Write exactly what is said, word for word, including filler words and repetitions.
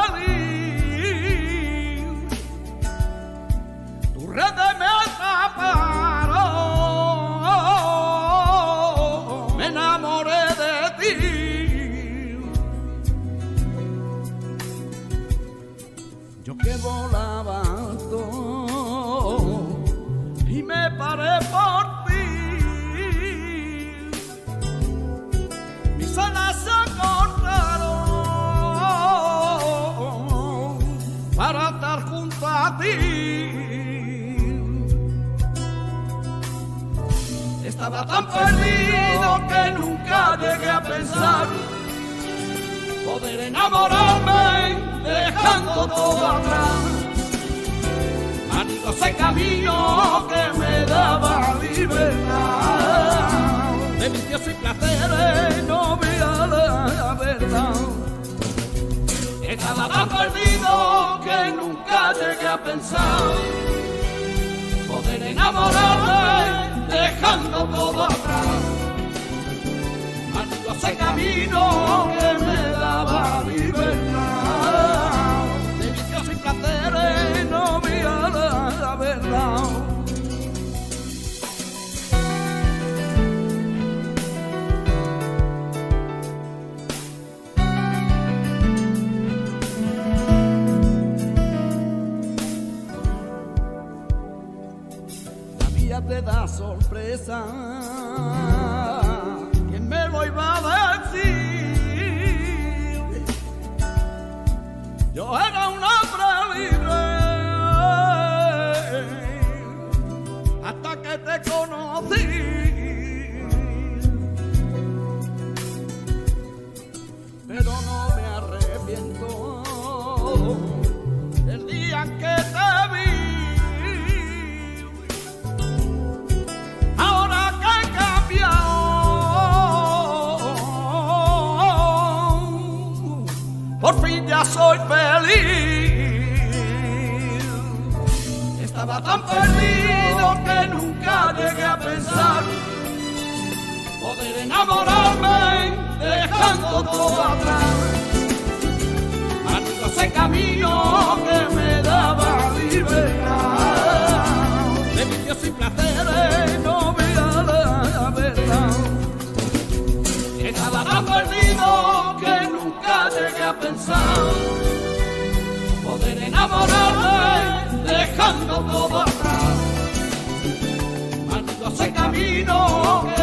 feliz. Tu red me atraparon, me enamoré de ti. Yo que volaba alto y me paré por ti. Mis alas se cortaron para estar junto a ti. Estaba tan perdido que nunca llegué a pensar poder enamorarme dejando todo atrás. Maldito ese camino que me daba libertad. De vicios y placeres no veía la verdad. Estaba tan perdido que nunca llegué a pensar poder enamorarme dejando todo atrás. Maldito ese camino que me daba libertad. De vicios y placeres no veía la, la verdad. La vida te da sorpresa. ¿Quién me lo iba a decir? Yo era un hombre libre hasta que te conocí. Pero no me arrepiento del día en que te vi. Ahora que he cambiado, por fin ya soy feliz. Estaba tan perdido que nunca llegué a pensar poder enamorarme dejando todo atrás. Maldito ese camino que me daba libertad. De vicios y placeres no veía la verdad. Estaba tan perdido que nunca llegué a pensar poder enamorarme dejando todo atrás. Maldito ese camino que